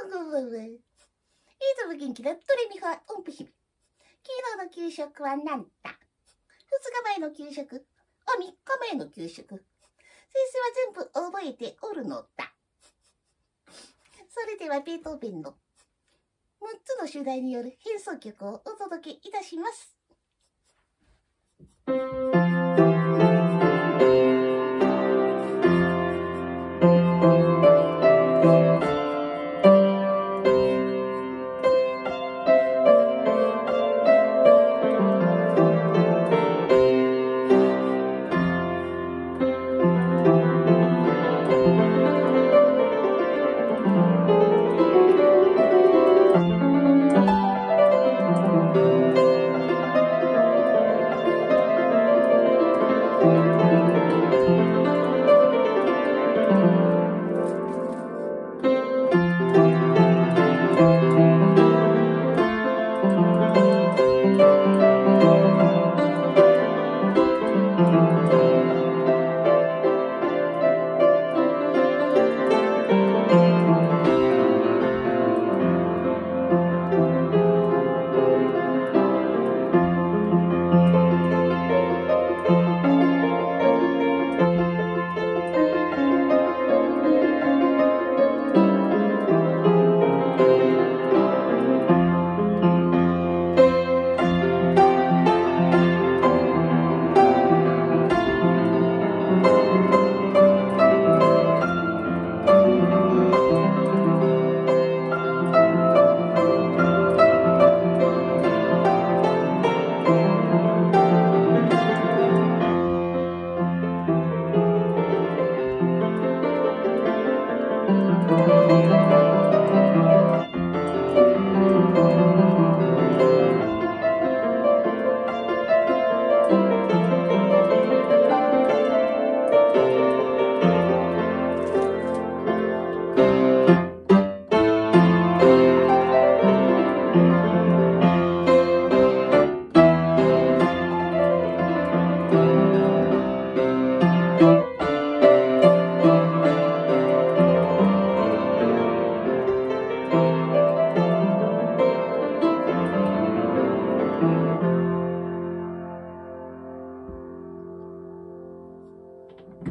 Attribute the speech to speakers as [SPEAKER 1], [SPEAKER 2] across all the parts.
[SPEAKER 1] いつも元気なドレミファ音符姫。昨日の給食は何だ？2日前の給食、3日前の給食。先生は全部覚えておるのだ。それではベートーベンの6つの主題による変奏曲をお届けいたします。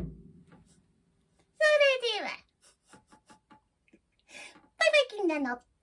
[SPEAKER 1] バイバイキンなの。